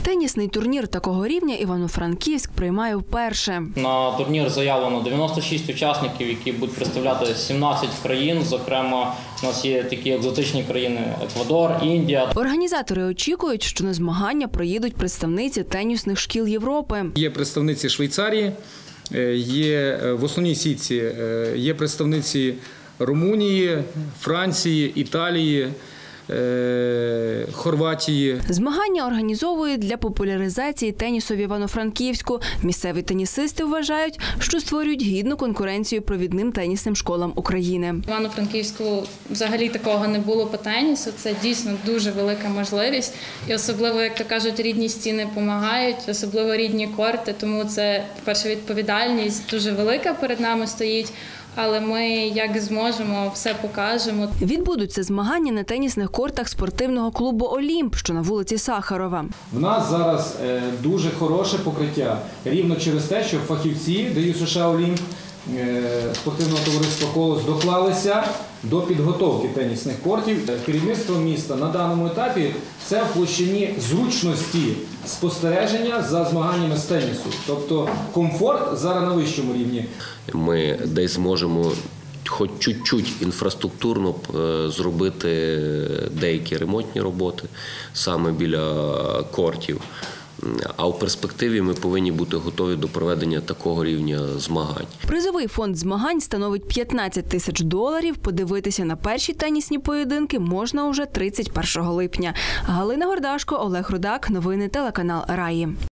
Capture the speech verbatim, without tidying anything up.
Тенісний турнір такого рівня Івано-Франківськ приймає вперше. На турнір заявлено дев'яносто шість учасників, які будуть представляти сімнадцять країн. Зокрема, у нас є такі екзотичні країни – Еквадор, Індія. Організатори очікують, що на змагання приїдуть представниці тенісних шкіл Європи. Є представниці Швейцарії, є в основній сітці, є представниці Румунії, Франції, Італії, Хорватії. Змагання організовують для популяризації тенісу в Івано-Франківську. Місцеві тенісисти вважають, що створюють гідну конкуренцію провідним тенісним школам України. В Івано-Франківську взагалі такого не було по тенісу. Це дійсно дуже велика можливість. І особливо, як то кажуть, рідні стіни допомагають, особливо рідні корти. Тому це, по-перше, відповідальність дуже велика перед нами стоїть. Але ми, як зможемо, все покажемо. Відбудуться змагання на тенісних кортах спортивного клубу «Олімп», що на вулиці Сахарова. В нас зараз дуже хороше покриття. Рівно через те, що фахівці Д Ю С Ш «Олімп», спортивного товариства «Колос» доклалися до підготовки тенісних кортів. Керівництво міста на даному етапі – це в площині зручності спостереження за змаганнями з тенісу. Тобто комфорт зараз на вищому рівні. Ми десь зможемо хоч чуть-чуть інфраструктурно зробити деякі ремонтні роботи саме біля кортів. А в перспективі ми повинні бути готові до проведення такого рівня змагань. Призовий фонд змагань становить п'ятнадцять тисяч доларів. Подивитися на перші тенісні поєдинки можна уже тридцять першого липня. Галина Гордашко, Олег Рудак. Новини телеканал Раї.